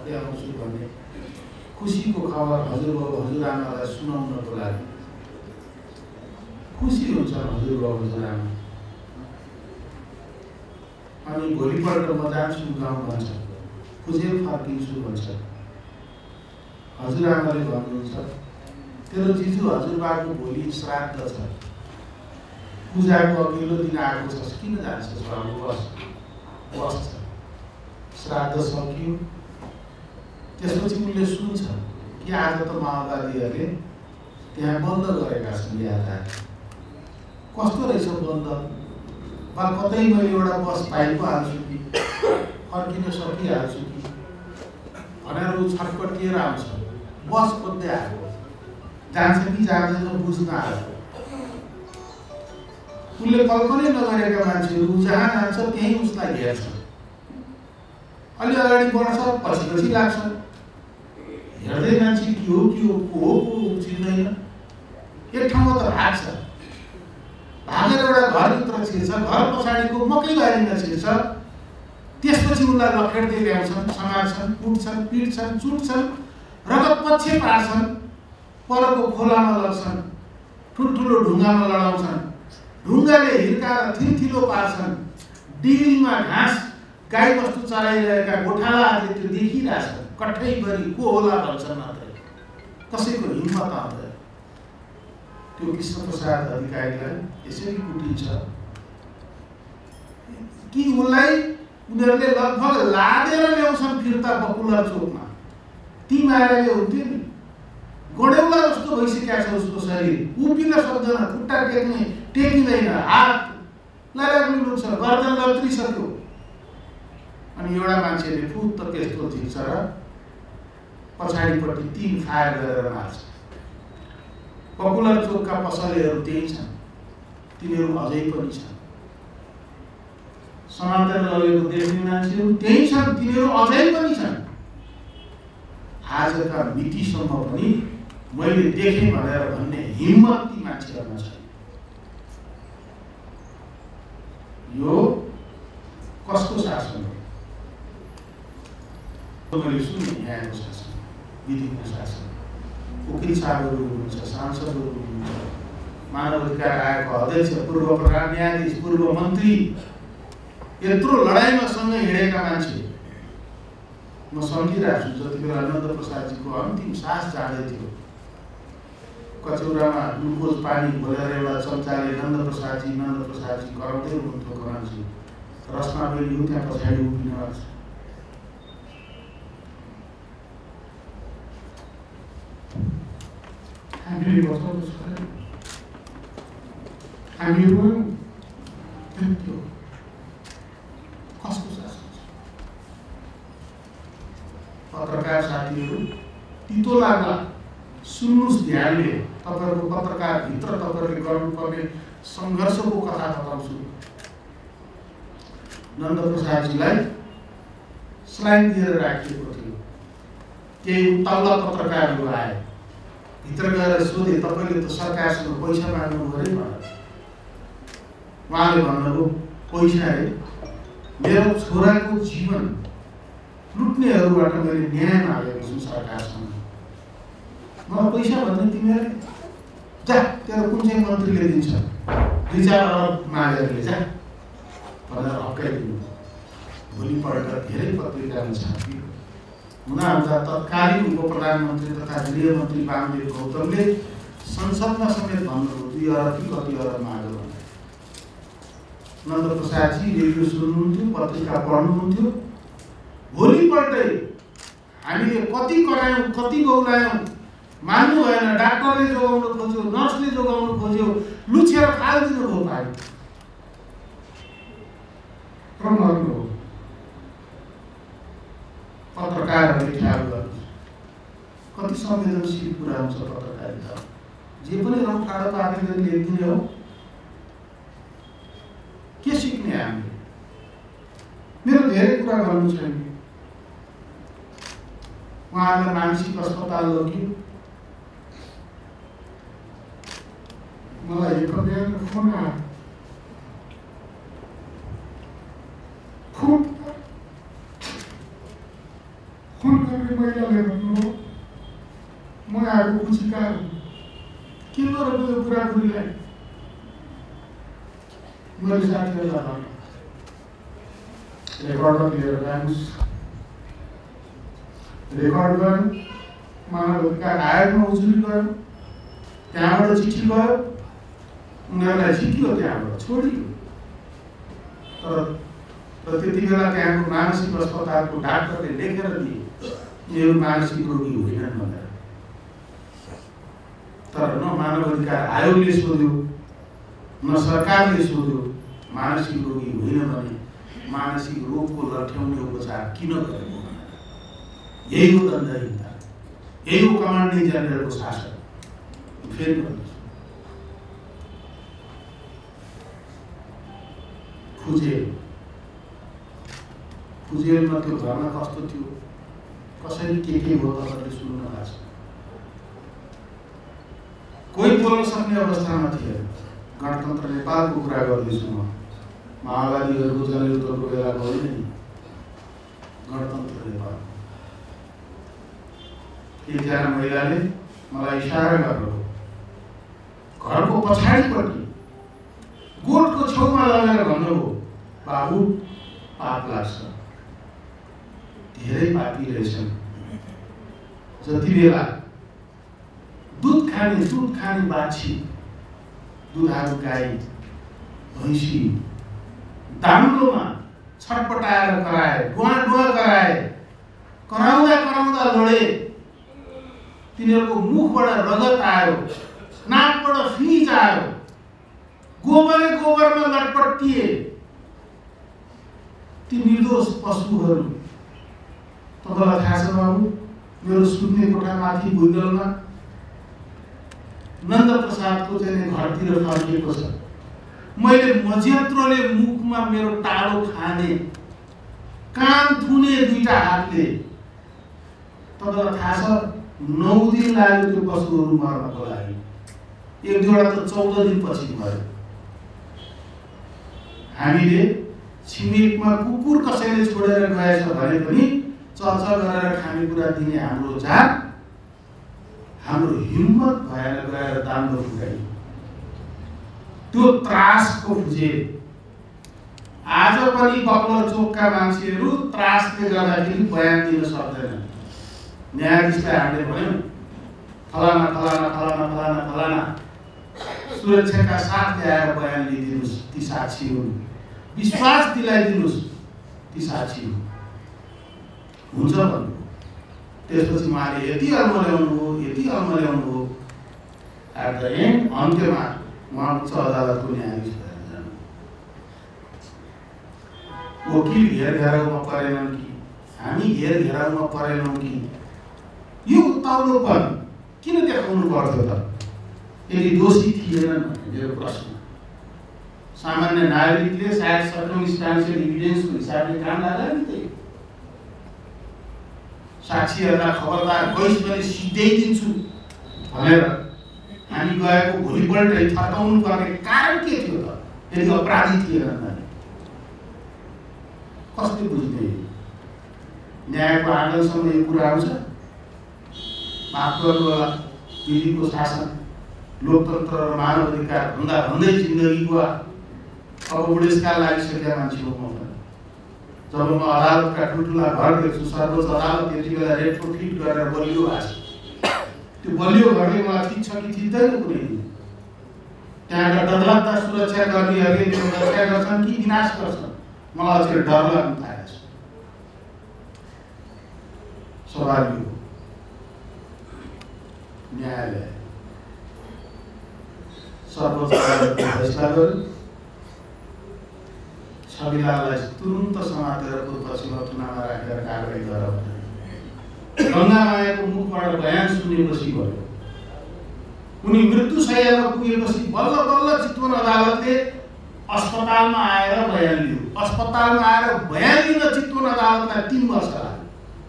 ल्याउँछु भन्ने खुसीको खबर हजुरबाबु हजुरआमालाई सुनाउनको लागि खुसी हुन्छ हजुरबाबु हजुरआमा। अनि भोलिपल्ट म जान्छु गाउँ भन्छ, खुजेर फर्किन्छु भन्छ। हजुरआमाले भन्नुहुन्छ तेरो जिजु हजुरबाको भोलि श्राद्ध छ, पूजाको अघिल्लो दिन आएको छ, किन जान्छस् बाबु, बस छ, श्राद्ध सकियो। त्यसपछि उनले सुन्छ कि आज त माओवादीहरूले त्यहाँ बन्द गरेका छन् यातायात। कस्तो रहेछ बन्द, वा कतै मैले एउटा बस पाइ पो हाल्छु कि फर्किन सकिहाल्छु कि भनेर ऊ छटपटिएर आउँछ। बस खोज्दै आएको, जान्छ कि जाँदैन बुझ्न आएको। उसले कल्पनै नगरेका मान्छेहरू जहाँ जान्छ त्यहीँ उसलाई घेर्छ। अलि अगाडि बढ्छ, पछि लाग्छ, हेर्दै मान्छे के हो को चिन्दैन। एक ठाउँमा त भाग्छ, भागेर एउटा घरभित्र छिर्छ, घर पछाडिको मकैबारीमा छिर्छ। त्यसपछि उनलाई लखेड्दै ल्याउँछन्, समार्छन्, कुट्छन्, पिट्छन्, चुट्छन्, रगतपछि पार्छन्, परको खोलामा लग्छन्, ठुल्ठुलो ढुङ्गामा लडाउँछन्, ढुङ्गाले हिर्काएर थिलथिलो पार्छन्। डिलमा घाँस गाईबस्तु चराइरहेका गोठालाहरूले त्यो देखिरहेछन्, कठैभरि को होला भन्छन् मात्रै, कसैको हिम्मत आउँदैन। त्यो कृष्णप्रसाद अधिकारीलाई यसरी कुटिन्छ कि उनलाई उनीहरूले लगभग लादेर ल्याउँछन् फिर्ता पपुलर चोकमा। ती मायाले हुन्थ्यो नि, गडेउला जस्तो भइसकेको छ उसको शरीर, उभिन सक्दैन, खुट्टा टेकिँदैन, हात लगाइलुन्छ, गर्दन लत्रिसक्यो। अनि एउटा मान्छेले फुत्त पिस्तोल झिक्छ र पछाडिपट्टि 3 फायर गरेर मार्छ। पपुलर चोकका पसलेहरू त्यही छन्, तिनीहरू अझै पनि छन्। समातेर लगेको देख्ने मान्छेहरू त्यही छन्, तिनीहरू अझै पनि छन्। आजका मितिसम्म पनि मैले देखेँ भनेर भन्ने हिम्मत ती मान्छेहरूमा छ। यो कसको शासन हो? मैले सुने न्यायको शासन, विधिको शासन। वकिल साहबहरू हुनुहुन्छ, सांसदहरू हुनुहुन्छ, मानव अधिकार आयोगका अध्यक्ष, पूर्व प्रधान न्यायाधीश, पूर्व मन्त्री, यत्रो लडाइँमा सँगै हिँडेका मान्छे। म सम्झिरहेको छु जति बेला नन्द प्रसादजीको अन्तिम सास जाँदै थियो, कचौरामा ग्लुकोज पानी घोलेर एउटा चम्चाले नन्द प्रसादजी कराउँदै हुनुहुन्थ्यो। कमानजी रसमा बेलियो, त्यहाँ पछाडि उभिन लाग्छ। हामीले बचाउनु छ, हामी रोयौँ, त्यो कसको शासन छ? पत्रकार साथीहरू तितो लाग्ला, सुन्नुहोस् ध्यानले। तपाईँहरूको पत्रकारभित्र तपाईँहरूले गर्नुपर्ने सङ्घर्षको कथा बताउँछु। नन्द प्रसादजीलाई स्लाइन दिएर राखिएको थियो। केही उत्ताउला पत्रकारहरू आए, भित्र गएर सोधे, तपाईँले त सरकारसँग पैसा माग्नु अरे भनेर। उहाँले भन्नुभयो, पैसा अरे मेरो छोराको जीवन लुट्नेहरूबाट मैले न्याय मागेको छु सरकारसँग, मलाई पैसा भन्ने तिमीहरूले जा, तेरो कुन चाहिँ मन्त्रीले दिन्छ, 2-4 अरब मागेरले जा भनेर हप्काइदिनु। भोलिपल्ट धेरै पत्रिकामा छापियो। हुँदा तत्कालीन उप प्रधानमन्त्री तथा गृहमन्त्री वामदेव गौतमले संसदमा समेत भन्नुभयो 2 अरब कि कति अरब माग्यो भनेर। नन्द प्रसादजी रेडियो सुन्नुहुन्थ्यो, पत्रिका पढ्नुहुन्थ्यो। भोलिपल्टै हामीले कति करायौँ, कति गौलायौँ, मान्नु भएन। डाक्टरले जोगाउन खोज्यो, नर्सले जोगाउन खोज्यो, लुछेर फालिदिनु भयो पानी। मर्नु हो। पत्रकारहरूले ख्याल गर्नु, कति संवेदनशील कुरा हुन्छ पत्रकारिता। जे पनि रौँ ठाडो पारेर लेखिदिने हो, के सिक्ने हामीले? मेरो धेरै कुरा गर्नु छैन। उहाँहरूलाई मानसिक अस्पताल लग्यो। मलाई एक बिहान फोन आयो, फोन गर्ने महिलाले भन्नुभयो म आएको पुचिकार के गर्नु यो कुराकुरीलाई। मैले साथीहरूलाई भने रेकर्डर लिएर जानुहोस्, रेकर्ड गर्नु, मानव अधिकार आयोगमा उजुरी गर्नु, त्यहाँबाट चिठी गयो, उनीहरूलाई जित्यो, त्यहाँबाट छोडियो। तर त्यति बेला त्यहाँको मानसिक अस्पतालको डाक्टरले लेखेर दिए यो मानसिक रोगी होइनन् भनेर। तर न मानव अधिकार आयोगले सोध्यो न सरकारले सोध्यो मानसिक रोगी होइन भने मानसिक रोगको लट्याउने उपचार किन गरेको भनेर। यही हो दण्डहीनता, यही हो कमान्डिङ जेनरलको शासन। फेरि भन्नुहोस्, खुजेलमा त्यो घरमा कस्तो थियो, कसरी के हो तपाईँले सुन्नु भएको छ। कोही बोल्न सक्ने अवस्थामा थिएन। गणतन्त्र नेपालको कुरा गर्दैछु म, माओवादीहरूको जनयुद्धको बेलाको होइन नि, गणतन्त्र नेपाल। एकजना महिलाले मलाई इसारा गर्नुभयो, घरको पछाडिपट्टि गोठको छेउमा लगेर भन्नुभयो, बाबु पाप लाग्छ, धेरै पापी रहेछन्। जति बेला दुध खाने बाछी, दुधारू गाई भैँसी दाम्लोमा छटपटाएर कराए, डुवा कराए, कराउँदा लडे, तिनीहरूको मुखबाट रगत आयो, नाकबाट फिज आयो, गोबरमा लटपटिए ती निर्दोष पशुहरू। तपाईँलाई थाहा छ बाबु, मेरो सुत्ने कोठामाथि भुइँगलमा नन्द प्रसादको चाहिँ घरतिर फर्किएको छ। मैले मझेत्रोले मुखमा मेरो टाढो खाने, कान थुने दुईटा हातले। तपाईँलाई थाहा छ 9 दिन लाग्यो त्यो पशुहरू मर्नको लागि, एक दुईवटा त 14 दिनपछि मर्यो। हामीले छिमेकमा कुकुर कसैले छोडेर गएछ भने पनि चर्चा गरेर खानेकुरा दिने हाम्रो जात, हाम्रो हिम्मत भएर गएर दाम्रो फुटाइ। त्यो त्रासको फुजेल आज पनि बक्लर चोकका मान्छेहरू त्रासले गर्दाखेरि बयान दिन सक्दैनन्। न्यायाधीशलाई हामीले भन्यौँ फलाना सुरक्षाका साथ ल्याएर बयान लिइदिनुहोस्, ती साक्षी हुन्, विश्वास दिलाइदिनुहोस् ती साक्षी हुन्। हुन्छ भन्नु। त्यसपछि उहाँले यति अल्मल्याउनु हो, एट द एन्ड अन्त्यमा उहाँ उच्च अदालतको न्यायाधीश भएर जानु। वकिल घेरघेराउमा परेनन् कि हामी घेरघेराउमा परेनौँ कि यो उत्ताउलोपन किन देखाउनु पर्थ्यो त? यदि दोषी थिएनन् भने मेरो प्रश्न, सामान्य नागरिकले सायद सर्कमस्टान्सियल इभिडेन्सको हिसाबले काम लाग्ला नि। त्यही साक्षीहरूलाई खबरदार गइस भने सिधै दिन्छु भनेर हामी गएको भोलिपल्टै थर्काउनु पर्ने कारण के थियो त? यदि अपराधी थिएनन् भने कसले बुझ्ने? न्यायको आँगनसम्म यो कुरा आउँछ। माफ गर्नु होला, विधिको शासन, लोकतन्त्र र मानव अधिकार भन्दै जिन्दगीको अब बुढेसकाल लागिसकेका मान्छे हो म। जब म अदालतका ठुल्ठुला घर देख्छु, सर्वोच्च अदालत त्यति बेला रेट्रोफिट गरेर बलियो भएको छ। त्यो बलियो घरले मलाई थिच्छ कि थिच्दैन कुनै दिन? त्यहाँका डरलाग्दा सुरक्षाकर्मीहरूले मेरो रक्षा गर्छन् कि विनाश गर्छन्? मलाई चाहिँ डर लाग्न थालेको छ। स्वाभाविक हो, न्यायालय सर्वोच्च अदालतले फैसला गर्यो, छविलाललाई तुरुन्त समातेर पूर्व थुनामा राखेर कारवाही गर। गङ्गामायाको मुखबाट बयान सुनेपछि भयो। उनी मृत्युशय्यामा पुगेपछि बल्ल बल्ल चितवन अदालतले अस्पतालमा आएर बयान लियो। अस्पतालमा आएर बयान लिन चितवन अदालतलाई 3 वर्ष लाग्यो।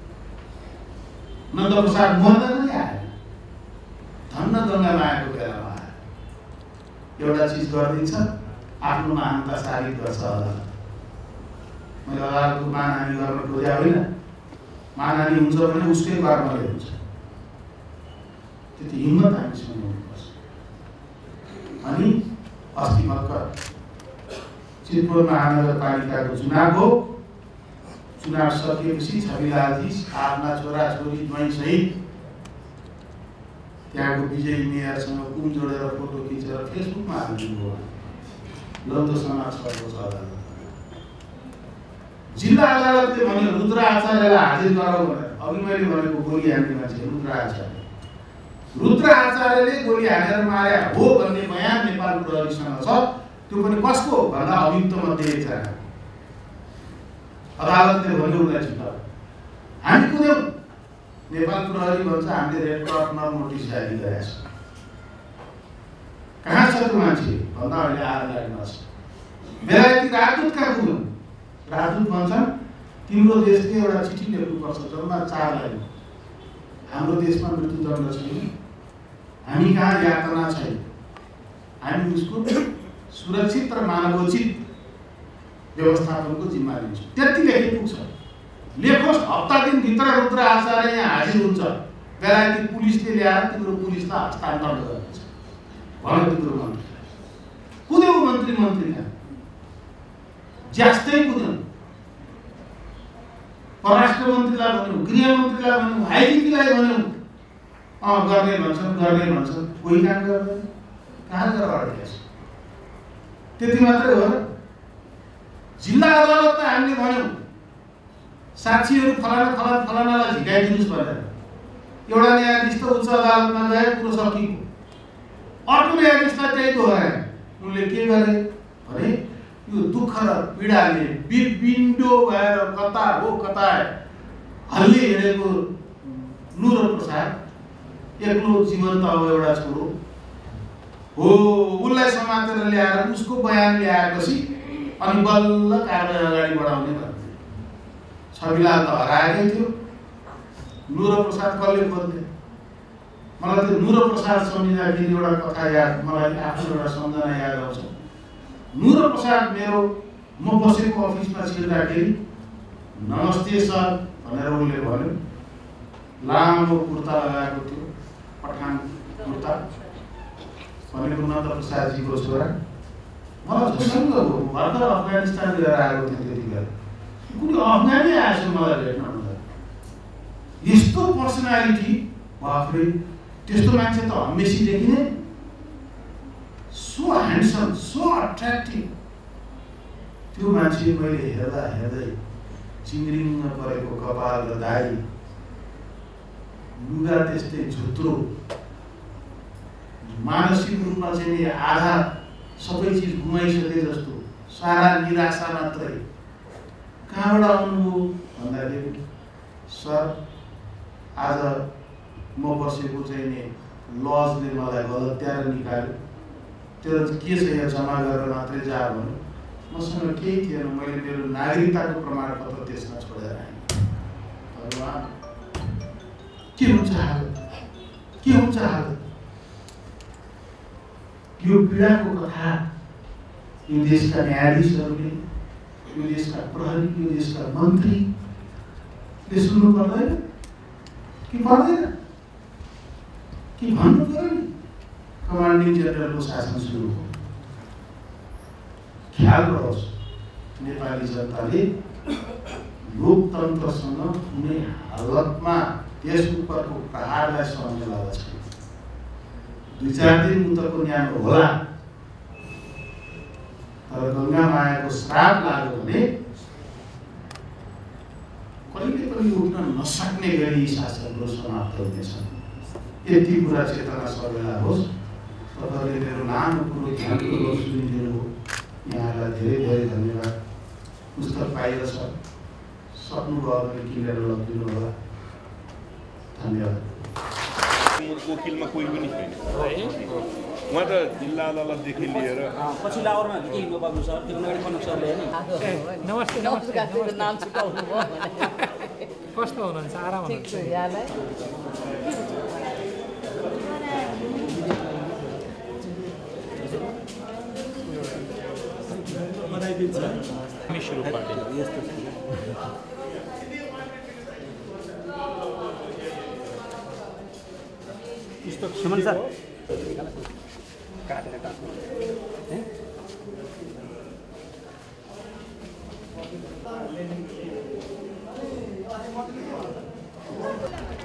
नन्द प्रसाद मर्दा पनि आएन, धन्न गङ्गामायाको बेलामा आयो। एउटा चिज गरिदिन्छ, आफ्नो महानता साबित गर्छ अदालत। मैले अदालतको मानहानि गर्न खोजेको होइन, मानहानि हुन्छ भने उसकै कर्मले हुन्छ। त्यति हिम्मत हामीसँग हुनुपर्छ। अनि अस्ति भर्खर चितवन महानगरपालिकाको चुनाव हो। चुनाव सकिएपछि छविलालजी आफ्ना छोराछोरी ज्वाइँसहित त्यहाँको विजयी मेयरसँग कुम जोडेर फोटो खिचेर फेसबुकमा हालिदिनु हो। लौतो समाज सर्वोच्च अदालत, जिल्ला अदालतले भन्यो रुद्र आचार्यलाई हाजिर गराऊ भनेर। अघि मैले भनेको गोली हान्ने मान्छे रुद्र आचार्य। रुद्र आचार्यले गोली हानेर मारे हो भन्ने बयान नेपाल प्रहरीसँग छ। त्यो पनि कसको भन्दा अभियुक्त मध्ये एकजना। अदालतले भन्यो उसलाई झिकाऊ। हामी कुद्यौँ। नेपाल प्रहरी भन्छ हामीले रेड कर्नर नोटिस जारी गरेका छौँ। कहाँ छ त्यो मान्छे भन्दा अहिले आएर लाइनमा छ। बेलायती राजदूत कहाँ पुग्यौँ। राजदूत भन्छन् तिम्रो देशले एउटा चिठी लेख्नुपर्छ जम्मा 4 लाइन। हाम्रो देशमा मृत्युदण्ड छैन, हामी कहाँ यातना छैन, हामी उसको सुरक्षित र मानवोचित व्यवस्थापनको जिम्मा लिन्छौँ। त्यति लेखे पुग्छ। लेखोस् हप्ता दिनभित्र रुद्र आचार्य यहाँ हाजिर हुन्छ। बेलायती पुलिसले ल्याएर तिम्रो पुलिसलाई हस्तान्तरण गर्नुहुन्छ भन्यो तिम्रो मन्त्री। कुद्यौ मन्त्री कहाँ ज्यास्तै कुद्यौ। परराष्ट्र मन्त्रीलाई भन्यौँ, गृहमन्त्रीलाई भन्यौँ, आइजिपीलाई भन्यौँ। गर्ने भन्छन् कोही काम गर्दैन। कहाँ गएर अड्केको छ। त्यति मात्रै हो र। जिल्ला अदालतमा हामीले भन्यौँ साक्षीहरू फलानालाई झिकाइदिनुहोस् भनेर। एउटा न्यायाधीश त उच्च अदालतमा गए, कुरो सकिएको। अर्को न्यायाधीशलाई त्यही दोहोऱ्याए। उनले के गरे भने यो दुःख र पीडाले बिबिन्डो भएर कता हो कता हल्ली हिँडेको नुरो प्रसाद एक्लो जीवन्त अब एउटा छोरो हो, उसलाई समातेर ल्याएर उसको बयान ल्याएपछि अनि बल्ल कारबाही अगाडि बढाउने भन्थे। छविलाल त हराएकै थियो। नुरो प्रसाद कसले खोज्ने। मलाई त्यो नुरो प्रसाद सम्झिँदाखेरि एउटा कथा याद, मलाई आफ्नो एउटा सम्झना याद आउँछ। नुरो प्रसाद म बसेको अफिसमा छिर्दाखेरि नमस्ते सर भनेर उसले भन्यो। लामो कुर्ता लगाएको थियो, पठान कुर्ता। भनेको नन्द प्रसादजीको छोरा। मलाई झसङ्ग हो। भर्खर अफगानिस्तान गएर आएको थियो त्यति बेला। कुनै अफगानी आएछ मलाई भेट्न हुँदा। यस्तो पर्सनालिटी बाफ्रे, त्यस्तो मान्छे त हमेसी देखिने। So handsome, so attractive. त्यो मान्छे मैले हेर्दै चिङ्रिङ परेको कपाल र दाढी, लुगा त्यस्तै झुत्रो, मानसिक रूपमा चाहिँ आधा सबै चिज गुमाइसके जस्तो, सारा निराशा मात्रै। कहाँबाट आउनुभयो भन्दाखेरि सर आज म बसेको चाहिँ नि लजले मलाई गलत्याएर निकाल्यो। तेरो के छ यहाँ जम्मा गरेर मात्रै जा भन्यो। मसँग केही थिएन। मैले मेरो नागरिकताको प्रमाणपत्र त्यसमा छोडेर आएँ। भगवान् के हुन्छ हालत, के हुन्छ हालत। यो पीडाको कथा यो देशका न्यायाधीशहरूले, यो देशका प्रहरी, यो देशका मन्त्रीले सुन्नु पर्दैन कि पर्दैन कि भन्नु पर्यो नि। कमान्डिङ जेनरलको शासन सुरु हो। ख्याल रहोस् नेपाली जनताले लोकतन्त्रसँग कुनै हालतमा त्यस उपरको प्रहारलाई सहने वाला छैन। 2-4 दिन मुतको न्यानो होला, तर गङ्गामायाको श्राप लाग्यो भने कहिले पनि उठ्न नसक्ने गरी शासकहरू समाप्त हुनेछन्। यति कुरा चेतना सबैलाई होस्। तपाईँहरूले मेरो लामो कुरो ध्यानपूर्वक सुनिदिनु हो। यहाँलाई धेरै धेरै धन्यवाद। पुस्तक पाइएको छ, सक्नुभयो भने किनेर लगिदिनु होला। धन्यवाद। वकिलमा कोही पनि छैन। उहाँ त जिल्ला अदालतदेखि लिएर पछिल्लो आवरमा के हिँड्नु बाबु सर, त्यो अगाडि कनक सरले हैन। नमस्ते नमस्ते। नाम छुटाउनु भयो भने कस्तो हुनुहुन्छ? आराम हुनुहुन्छ? यहाँलाई बधाई दिन्छ। हामी सुरु पार्टी यस्तो सुमन सर काटेर